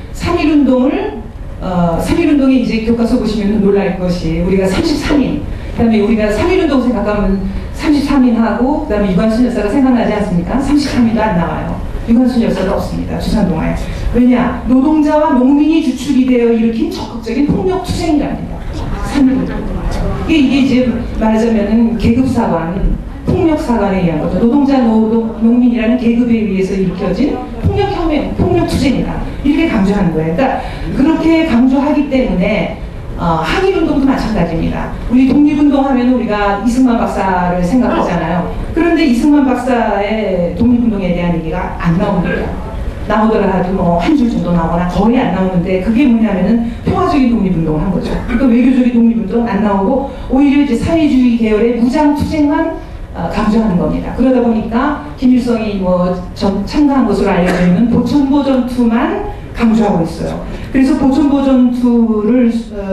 3.1운동이 이제 교과서 보시면 놀랄 것이 우리가 33인 그 다음에 우리가 3.1운동 생각하면 33인하고 그 다음에 유관순 열사가 생각나지 않습니까? 33인도 안 나와요. 유관순 열사도 없습니다. 주산동아에. 왜냐? 노동자와 농민이 주축이 되어 일으킨 적극적인 폭력투쟁이랍니다. 3.1운동. 이게 이제 말하자면 계급사관 폭력사관에 의한 거죠. 노동자, 농민이라는 계급에 의해서 일으켜진 폭력혁명, 폭력투쟁이다. 이렇게 강조하는 거예요. 그러니까 그렇게 강조하기 때문에 항일운동도 마찬가지입니다. 우리 독립운동 하면 우리가 이승만 박사를 생각하잖아요. 그런데 이승만 박사의 독립운동에 대한 얘기가 안 나옵니다. 나오더라도 뭐 한 줄 정도 나오거나 거의 안 나오는데 그게 뭐냐면은 평화적인 독립운동을 한 거죠. 그러니까 외교적인 독립운동 안 나오고 오히려 이제 사회주의 계열의 무장투쟁만 강조하는 겁니다. 그러다 보니까 김일성이 참가한 것으로 알려져 있는 보천보 전투만 강조하고 있어요. 그래서 보천보 전투를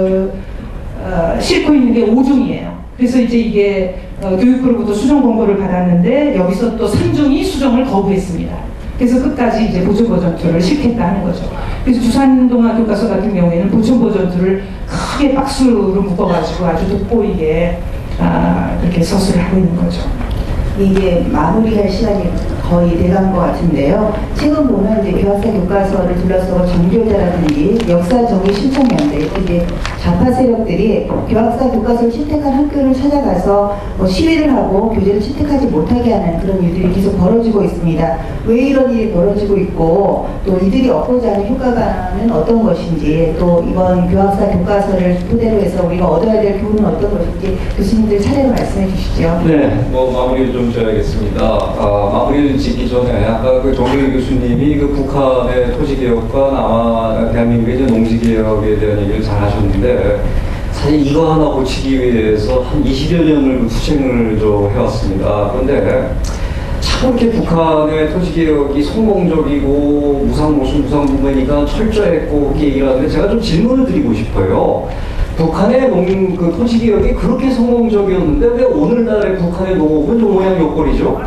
싣고 있는 게 5종이에요. 그래서 이제 이게 교육부로부터 수정 권고를 받았는데 여기서 또 3종이 수정을 거부했습니다. 그래서 끝까지 이제 보천보 전투를 싣겠다 하는 거죠. 그래서 주산동아 교과서 같은 경우에는 보천보 전투를 크게 박수로 묶어가지고 아주 돋보이게 그렇게 서술을 하고 있는 거죠. 이게 마무리할 시간이 거의 돼간 것 같은데요. 최근 보면 이제 교학사 교과서를 둘러싸고 정교자라든지 역사정의신청연대 이제 좌파 세력들이 교학사 교과서를 채택한 학교를 찾아가서 시위를 하고 교재를 채택하지 못하게 하는 그런 일들이 계속 벌어지고 있습니다. 왜 이런 일이 벌어지고 있고 또 이들이 얻고자 하는 효과는 어떤 것인지 또 이번 교학사 교과서를 토대로 해서 우리가 얻어야 될 교훈은 어떤 것인지 교수님들 차례로 말씀해 주시죠. 네, 마무리를 좀 줘야겠습니다. 마무리를 짓기 전에 아까 그 정경희 교수님이 그 북한의 토지개혁과 남한 대한민국의 이제 농지개혁에 대한 얘기를 잘 하셨는데 사실 이거 하나 고치기 위해서 한 20여 년을 투쟁을 좀 해왔습니다. 그런데 참 이렇게 북한의 토지개혁이 성공적이고 무상부매니까 철저했고 이렇게 얘기를 하는데 제가 좀 질문을 드리고 싶어요. 북한의 그 토지개혁이 그렇게 성공적이었는데 왜 오늘날의 북한의 농업은 좀 모양 요꼴이죠?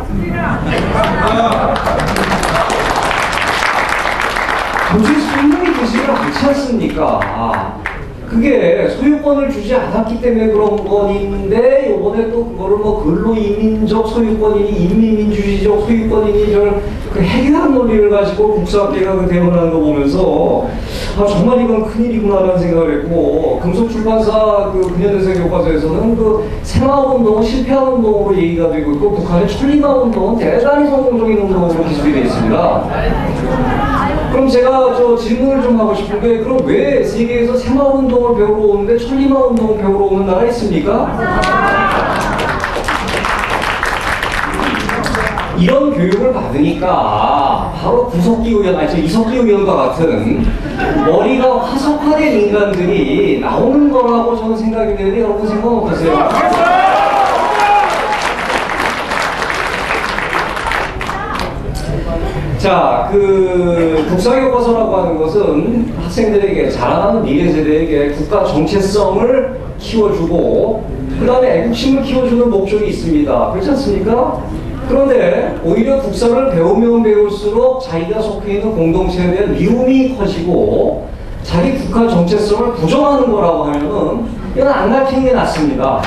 도저히 설명이 되지를 않지 않습니까? 그게 소유권을 주지 않았기 때문에 그런 건 있는데 요번에 또 그거를 뭐 근로이민적 소유권이니 인민민주주의적 소유권이니 그 해괴한 논리를 가지고 국사학계가 그 대응하는 거 보면서 정말 이건 큰일이구나라는 생각을 했고 금속출판사 그 근현대사 교과서에서는 그 새마을운동은 실패한 운동으로 얘기가 되고 있고 북한의 천리마운동은 대단히 성공적인 운동으로 기술이 되어 있습니다. 그럼 제가 질문을 좀 하고 싶은 게 그럼 왜 세계에서 새마을운동을 배우러 오는데 천리마운동을 배우러 오는 나라 있습니까? 이런 교육을 받으니까 바로 구석기 의원, 이석기 의원과 같은 머리가 화석화된 인간들이 나오는 거라고 저는 생각이 되는데 여러분 생각 어떠세요? 자, 그 국사교과서라고 하는 것은 학생들에게 자라나는 미래 세대에게 국가 정체성을 키워주고 그 다음에 애국심을 키워주는 목적이 있습니다. 그렇지 않습니까? 그런데 오히려 국사를 배우면 배울수록 자기가 속해 있는 공동체에 대한 미움이 커지고 자기 국가 정체성을 부정하는 거라고 하면은 이건 안갈히는 게 낫습니다.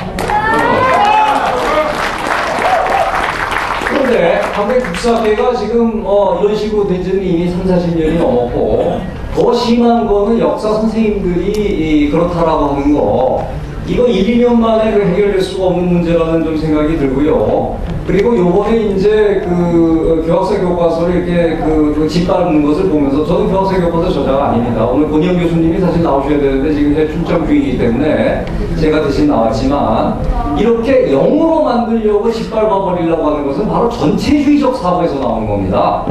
그런데 한국의 국사학계가 지금 이런 식으로 된 지는 이미 3, 40년이 넘었고 더 심한 거는 역사 선생님들이 그렇다라고 하는 거 이거 1, 2년 만에 해결될 수가 없는 문제라는 좀 생각이 들고요. 그리고 요번에 이제 그 교학사 교과서를 이렇게 짓밟는 것을 보면서 저는 교학사 교과서 저자가 아닙니다. 오늘 권영 교수님이 사실 나오셔야 되는데 지금 제 출장 중이기 때문에 제가 대신 나왔지만 이렇게 영으로 만들려고 짓밟아 버리려고 하는 것은 바로 전체주의적 사고에서 나오는 겁니다.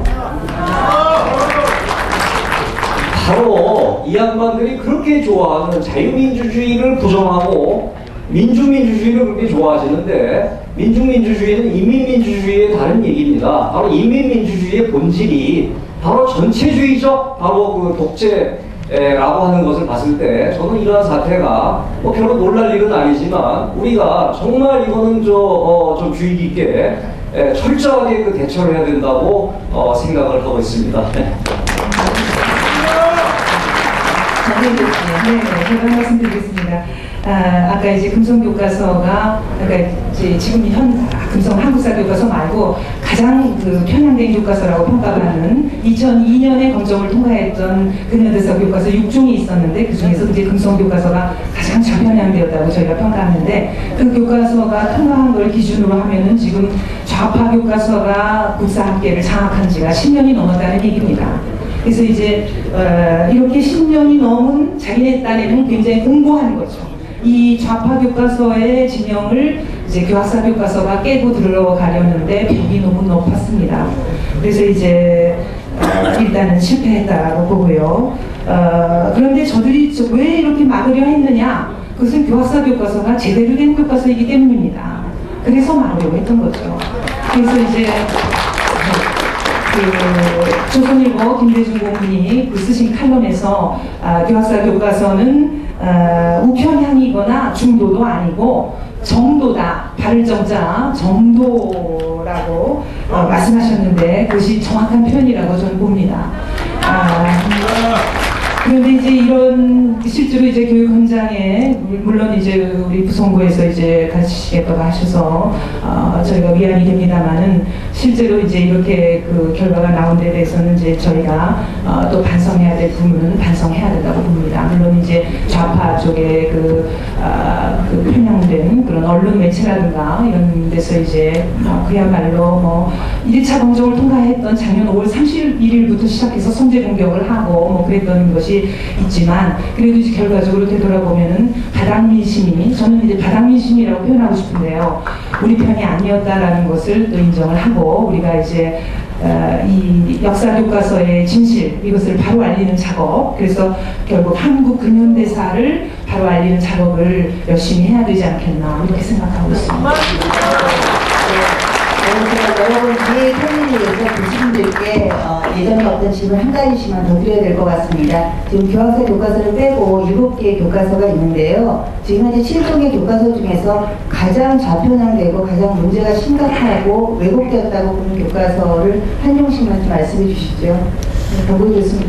바로 이 양반들이 그렇게 좋아하는 자유민주주의를 부정하고 민주민주주의를 그렇게 좋아하시는데 민중민주주의는 인민민주주의의 다른 얘기입니다. 바로 인민민주주의의 본질이 바로 전체주의적 바로 그 독재라고 하는 것을 봤을 때 저는 이러한 사태가 뭐 별로 놀랄 일은 아니지만 우리가 정말 이거는 좀 주의 깊게 철저하게 그 대처를 해야 된다고 생각을 하고 있습니다. 네, 제가 말씀드리겠습니다. 아까 이제 금성교과서가, 그러니까 이제 지금 금성 한국사 교과서 말고 가장 그 편향된 교과서라고 평가받는 2002년에 검정을 통과했던 근현대사 교과서 6종이 있었는데 그 중에서 이제 금성교과서가 가장 저편향되었다고 저희가 평가하는데 그 교과서가 통과한 걸 기준으로 하면은 지금 좌파 교과서가 국사학계를 장악한 지가 10년이 넘었다는 얘기입니다. 그래서 이제 이렇게 10년이 넘은 자기네 딴에는 굉장히 공고한 거죠. 이 좌파 교과서의 진영을 이제 교학사 교과서가 깨고 들어가려는데 벽이 너무 높았습니다. 그래서 이제 일단은 실패했다고 보고요. 그런데 저들이 왜 이렇게 막으려 했느냐? 그것은 교학사 교과서가 제대로 된 교과서이기 때문입니다. 그래서 막으려고 했던 거죠. 그래서 이제 조선일보 김대중 고문이 그 쓰신 칼럼에서 교학사 교과서는 우편향이거나 중도도 아니고 정도다. 발을 정자 정도라고 말씀하셨는데 그것이 정확한 표현이라고 저는 봅니다. 그런데 이제 이런 실제로 이제 교육 현장에 물론 이제 우리 부성부에서 이제 가시겠다고 하셔서 저희가 위안이 됩니다만은 실제로 이제 이렇게 그 결과가 나온 데 대해서는 이제 저희가 또 반성해야 될 부분은 반성해야 된다고 봅니다. 물론 이제 좌파 쪽에 그 편향된 그런 언론 매체라든가 이런 데서 이제 그야말로 뭐 1차 검정을 통과했던 작년 5월 31일부터 시작해서 선제 공격을 하고 뭐 그랬던 것이 있지만 그래도 이제 결과적으로 되돌아보면은 바닥 민심이 저는 이제 바닥 민심이라고 표현하고 싶은데요. 우리 편이 아니었다라는 것을 또 인정을 하고 우리가 이제 이 역사 교과서의 진실 이것을 바로 알리는 작업 그래서 결국 한국 근현대사를 바로 알리는 작업을 열심히 해야 되지 않겠나 이렇게 생각하고 있습니다. 여러분 뒤에 설명을 위해서 교수님들께 예전에 어떤 질문 한 가지씩만 더 드려야 될 것 같습니다. 지금 교학사 교과서를 빼고 7개의 교과서가 있는데요. 지금 현재 7종의 교과서 중에서 가장 좌편향되고 가장 문제가 심각하고 왜곡되었다고 보는 교과서를 한 종씩만 좀 말씀해 주시죠. 강구현 교수님.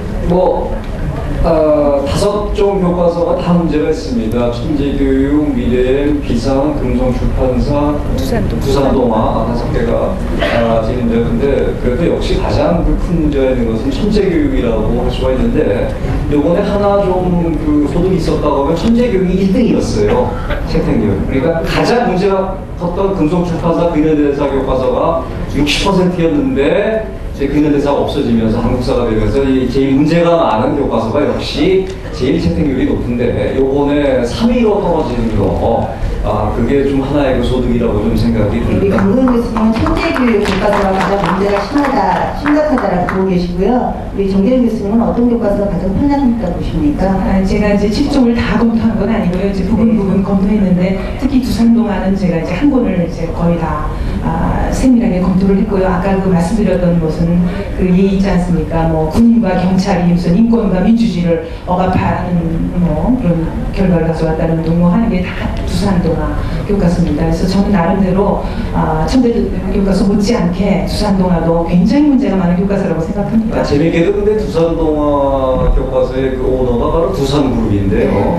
5종 교과서가 다 문제가 있습니다. 천재교육, 미래행, 비상, 금성출판사, 두산동화 5개가 있는데 근데 그래도 역시 가장 큰 문제가 있는 것은 천재교육이라고 할 수가 있는데 요번에 하나 좀 그 소득이 있었다고 하면 천재교육이 1등이었어요. 채택률. 그러니까 가장 문제가 컸던 금성출판사 근현대사 교과서가 60%였는데 근현대사가 없어지면서 한국사가 되면서 제일 문제가 많은 교과서가 역시 제일 채택률이 높은데 요번에 3위로 떨어지는 거 그게 좀 하나의 그 소득이라고 좀 생각이 우리 듭니다. 강구현 교수님은 천재교육 교과서가 가장 문제가 심각하다라고 보고 계시고요. 우리 정재윤 교수님은 어떤 교과서가 가장 편향있다고 보십니까? 제가 이제 7종을 다 검토한 건 아니고요. 이제 부분 검토했는데 특히 두산동화는 제가 이제 한 권을 이제 거의 다 세밀하게 검토를 했고요. 아까 그 말씀드렸던 것은 그 예의 있지 않습니까? 뭐 군인과 경찰이 무슨 인권과 민주주의를 억압하는 뭐 그런 결과를 가져왔다는 둥 하는 게 다 두산동화 교과서입니다. 그래서 저는 나름대로 천재 교과서 못지않게 두산동화도 굉장히 문제가 많은 교과서라고 생각합니다. 재밌게도 근데 두산동화 교과서의 그 오너가 바로 두산그룹인데요.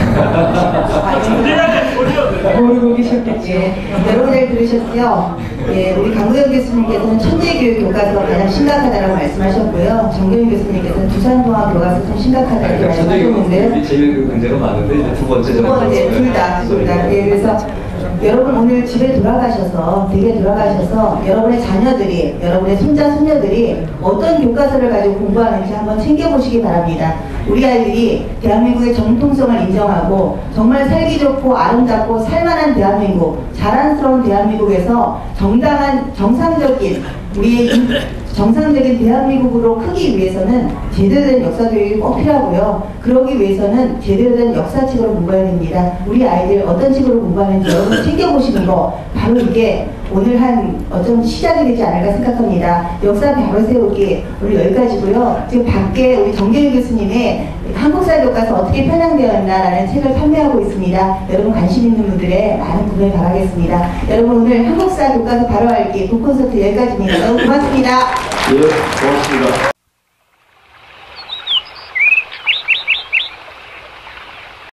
모르고 계셨겠죠. 여러분 잘 들으셨죠? 예, 우리 강구현 교수님께서는 천재교육 교과서가 가장 심각하다고 말씀하셨고요. 정교윤 교수님께서는 두산동화 교과서 좀 심각하다고 말씀하셨는데요. 제일 그 문제가 많은데 이제 두 번째 둘 다. 예, 그래서 여러분 오늘 집에 돌아가셔서 댁에 돌아가셔서 여러분의 자녀들이 여러분의 손자 손녀들이 어떤 교과서를 가지고 공부하는지 한번 챙겨보시기 바랍니다. 우리 아이들이 대한민국의 정통성을 인정하고 정말 살기 좋고 아름답고 살만한 대한민국, 자랑스러운 대한민국에서 정상적인 우리의 정상적인 대한민국으로 크기 위해서는 제대로 된 역사 교육이 꼭 필요하고요. 그러기 위해서는 제대로 된 역사책으로 공부해야 됩니다. 우리 아이들 어떤 책으로 공부하는지 여러분 챙겨보시는 거 바로 이게 오늘 한 어떤 시작이 되지 않을까 생각합니다. 역사 바로 세우기 오늘 여기까지고요. 지금 밖에 우리 정재윤 교수님의 한국사 교과서 어떻게 편향되었나라는 책을 판매하고 있습니다. 여러분 관심 있는 분들의 많은 구매 바라겠습니다. 여러분 오늘 한국사 교과서 바로 알기 북콘서트 여기까지입니다. 너무 고맙습니다. 예, 고맙습니다.